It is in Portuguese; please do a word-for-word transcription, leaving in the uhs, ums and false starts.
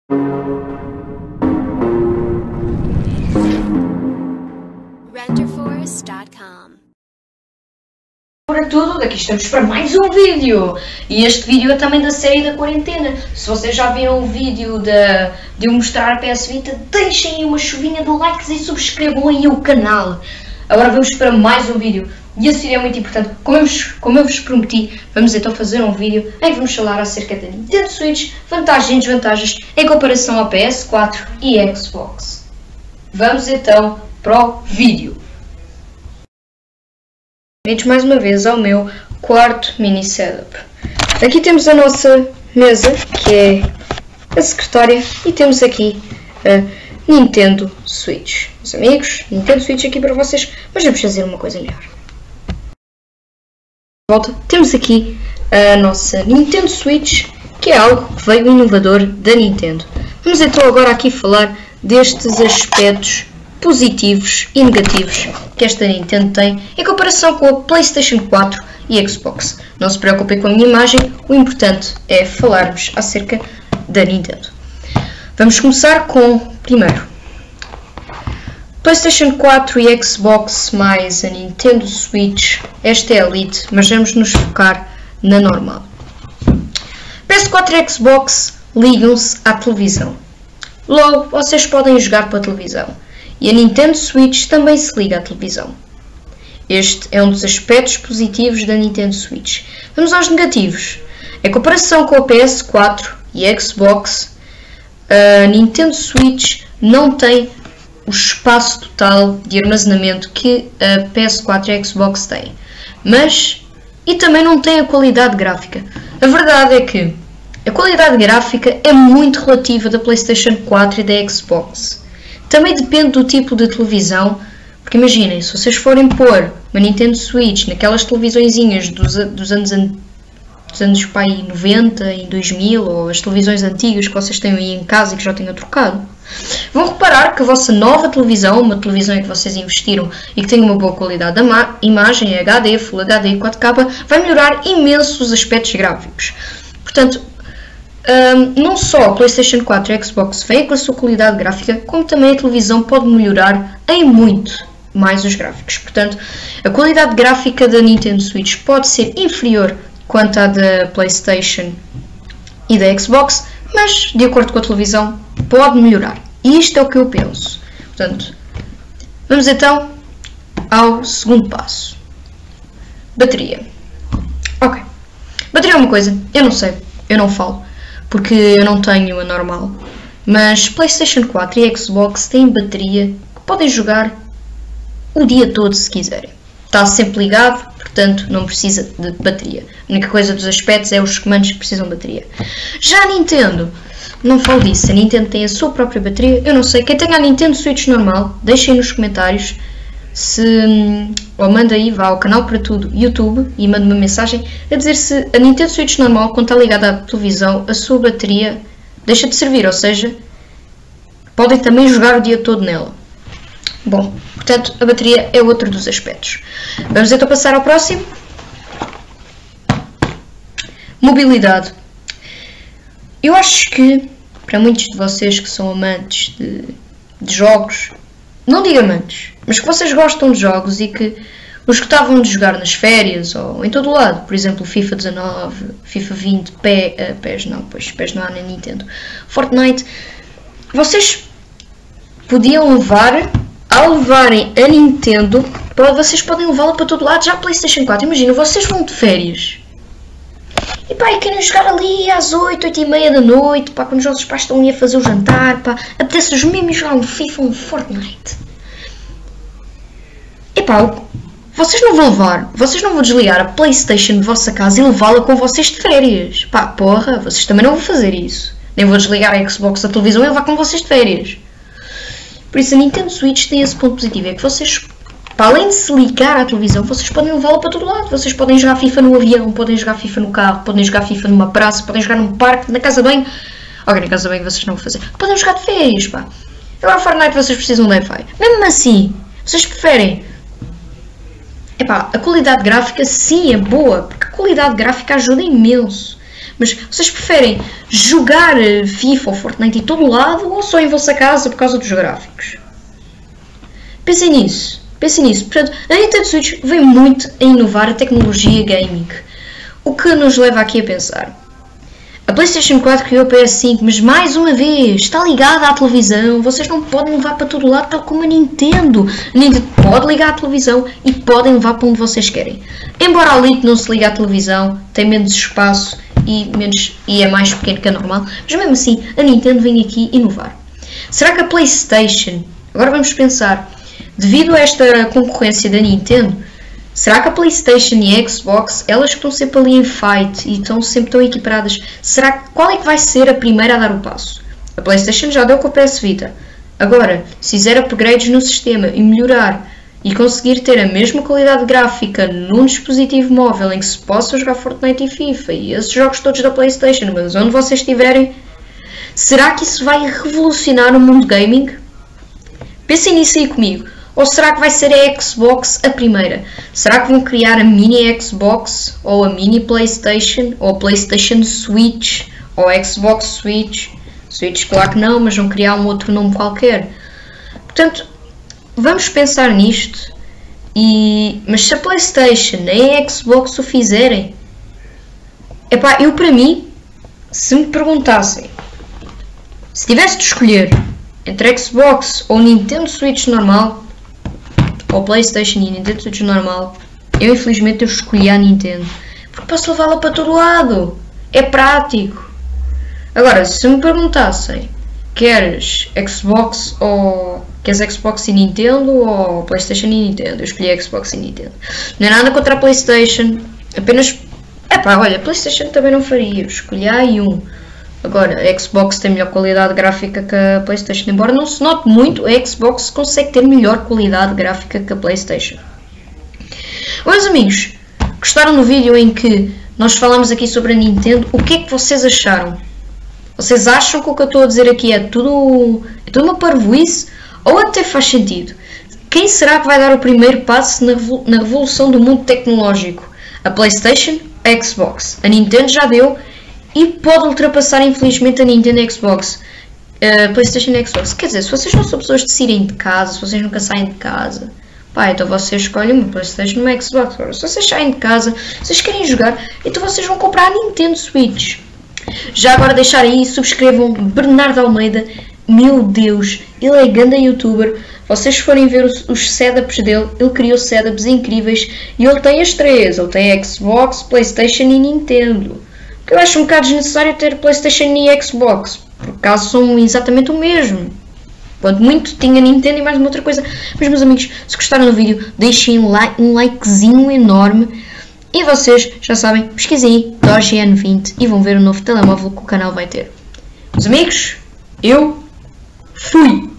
Renderforce ponto com. Para tudo, daqui estamos para mais um vídeo. E este vídeo é também da série da quarentena. Se vocês já viram o vídeo de, de eu mostrar a P S Vita, deixem aí uma chuvinha de likes e subscrevam aí o canal. Agora vamos para mais um vídeo. E esse vídeo é muito importante. Como eu, vos, como eu vos prometi, vamos então fazer um vídeo em que vamos falar acerca da Nintendo Switch, vantagens e desvantagens em comparação ao P S quatro e Xbox. Vamos então para o vídeo. Bem-vindos mais uma vez ao meu quarto mini setup. Aqui temos a nossa mesa, que é a secretária, e temos aqui a Nintendo Switch. Meus amigos, Nintendo Switch aqui para vocês, mas vamos fazer uma coisa melhor. Volta, temos aqui a nossa Nintendo Switch, que é algo que veio inovador da Nintendo. Vamos então agora aqui falar destes aspectos positivos e negativos que esta Nintendo tem em comparação com a PlayStation quatro e Xbox. Não se preocupem com a minha imagem, o importante é falarmos acerca da Nintendo. Vamos começar com, primeiro, PlayStation quatro e Xbox mais a Nintendo Switch. Esta é a Elite, mas vamos nos focar na normal. P S quatro e Xbox ligam-se à televisão. Logo, vocês podem jogar para a televisão. E a Nintendo Switch também se liga à televisão. Este é um dos aspectos positivos da Nintendo Switch. Vamos aos negativos. Em comparação com a P S quatro e a Xbox, a Nintendo Switch não tem o espaço total de armazenamento que a P S quatro e a Xbox têm. Mas, e também não tem a qualidade gráfica. A verdade é que a qualidade gráfica é muito relativa da PlayStation quatro e da Xbox. Também depende do tipo de televisão, porque imaginem, se vocês forem pôr uma Nintendo Switch naquelas televisõezinhas dos, dos anos, dos anos pai, noventa e dois mil, ou as televisões antigas que vocês têm aí em casa e que já tenham trocado, vão reparar que a vossa nova televisão, uma televisão em que vocês investiram e que tem uma boa qualidade de imagem, H D, Full H D, quatro K, vai melhorar imenso os aspectos gráficos. Portanto, Um, não só a PlayStation quatro e a Xbox vêm com a sua qualidade gráfica, como também a televisão pode melhorar em muito mais os gráficos. Portanto, a qualidade gráfica da Nintendo Switch pode ser inferior quanto à da PlayStation e da Xbox, mas de acordo com a televisão pode melhorar. E isto é o que eu penso. Portanto, vamos então ao segundo passo. Bateria. Ok. Bateria é uma coisa, eu não sei, eu não falo, porque eu não tenho a normal, mas PlayStation quatro e Xbox têm bateria que podem jogar o dia todo se quiserem. Está sempre ligado, portanto não precisa de bateria. A única coisa dos aspectos é os comandos que precisam de bateria. Já a Nintendo, não falo disso, a Nintendo tem a sua própria bateria. Eu não sei, quem tem a Nintendo Switch normal, deixem nos comentários, se, ou manda aí, vá ao canal para tudo, YouTube, e manda uma mensagem a dizer se a Nintendo Switch normal, quando está ligada à televisão, a sua bateria deixa de servir, ou seja, podem também jogar o dia todo nela. Bom, portanto, a bateria é outro dos aspectos. Vamos então passar ao próximo. Mobilidade. Eu acho que, para muitos de vocês que são amantes de, de jogos, não digo amantes, mas que vocês gostam de jogos e que os gostavam de jogar nas férias ou em todo o lado, por exemplo, FIFA dezanove, FIFA vinte, P E S não, pois P E S não há na Nintendo, Fortnite, vocês podiam levar, ao levarem a Nintendo, vocês podem levá-la para todo lado, já a PlayStation quatro, imagina, vocês vão de férias e pá, e querem jogar ali às oito, oito e meia da noite, pá, quando os vossos pais estão ali a fazer o jantar, pá, apetece-vos mesmo jogar um FIFA ou um Fortnite. E pá, vocês não vão levar, vocês não vão desligar a PlayStation de vossa casa e levá-la com vocês de férias. Pá, porra, vocês também não vão fazer isso. Nem vão desligar a Xbox da televisão e levar com vocês de férias. Por isso a Nintendo Switch tem esse ponto positivo, é que vocês, para além de se ligar à televisão, vocês podem levá-la para todo lado. Vocês podem jogar FIFA no avião, podem jogar FIFA no carro, podem jogar FIFA numa praça, podem jogar num parque, na casa de banho. Ok, na casa de banho vocês não vão fazer. Podem jogar de férias, pá. Agora Fortnite vocês precisam de Wi-Fi. Mesmo assim, vocês preferem... Epá, a qualidade gráfica sim é boa, porque a qualidade gráfica ajuda imenso. Mas vocês preferem jogar FIFA ou Fortnite em todo lado ou só em vossa casa por causa dos gráficos? Pensem nisso. Pensem nisso. Portanto, a Nintendo Switch vem muito a inovar a tecnologia gaming. O que nos leva aqui a pensar. A PlayStation quatro criou o P S cinco, mas mais uma vez está ligada à televisão. Vocês não podem levar para todo lado, tal como a Nintendo. A Nintendo pode ligar à televisão e podem levar para onde vocês querem. Embora a Lite não se ligue à televisão, tem menos espaço e, menos, e é mais pequeno que a normal, mas mesmo assim a Nintendo vem aqui inovar. Será que a PlayStation, agora vamos pensar, devido a esta concorrência da Nintendo, será que a PlayStation e a Xbox, elas que estão sempre ali em fight e estão sempre tão equiparadas, será que, qual é que vai ser a primeira a dar o passo? A PlayStation já deu com a P S Vita. Agora, se fizer upgrades no sistema e melhorar e conseguir ter a mesma qualidade gráfica num dispositivo móvel em que se possa jogar Fortnite e FIFA e esses jogos todos da PlayStation, mas onde vocês estiverem, será que isso vai revolucionar o mundo gaming? Pensem nisso aí comigo. Ou será que vai ser a Xbox a primeira? Será que vão criar a mini Xbox, ou a mini PlayStation, ou a PlayStation Switch, ou a Xbox Switch? Switch claro que não, mas vão criar um outro nome qualquer. Portanto, vamos pensar nisto. E, mas se a PlayStation nem a Xbox o fizerem, epá, eu para mim, se me perguntassem, se tivesse de escolher entre Xbox ou Nintendo Switch normal, ou PlayStation e Nintendo Switch normal, eu infelizmente eu escolhi a Nintendo, porque posso levá-la para todo lado, é prático. Agora, se me perguntassem, queres Xbox ou queres Xbox e Nintendo ou PlayStation e Nintendo, eu escolhi a Xbox e Nintendo. Não é nada contra a PlayStation, apenas, epá, olha, PlayStation também não faria, eu escolhi A e um. Agora, a Xbox tem melhor qualidade gráfica que a PlayStation, embora não se note muito, a Xbox consegue ter melhor qualidade gráfica que a PlayStation. Meus amigos, gostaram do vídeo em que nós falamos aqui sobre a Nintendo? O que é que vocês acharam? Vocês acham que o que eu estou a dizer aqui é tudo, é tudo uma parvoíce? Ou até faz sentido? Quem será que vai dar o primeiro passo na revolução do mundo tecnológico? A PlayStation? A Xbox? A Nintendo já deu e pode ultrapassar infelizmente a Nintendo e a Xbox. Uh, PlayStation e Xbox. Quer dizer, se vocês não são pessoas de saírem de casa, se vocês nunca saem de casa, pá, então vocês escolhem uma PlayStation e uma Xbox. Agora, se vocês saem de casa, se vocês querem jogar, então vocês vão comprar a Nintendo Switch. Já agora deixarem aí, subscrevam Bernardo Almeida. Meu Deus, ele é grande youtuber. Vocês forem ver os, os setups dele, ele criou setups incríveis e ele tem as três. Ele tem Xbox, PlayStation e Nintendo. Que eu acho um bocado desnecessário ter PlayStation e Xbox, por acaso são exatamente o mesmo. Quanto muito tinha Nintendo e mais uma outra coisa. Mas meus amigos, se gostaram do vídeo, deixem um likezinho enorme. E vocês já sabem, pesquisem aí Doge N vinte e vão ver o novo telemóvel que o canal vai ter. Meus amigos, eu fui!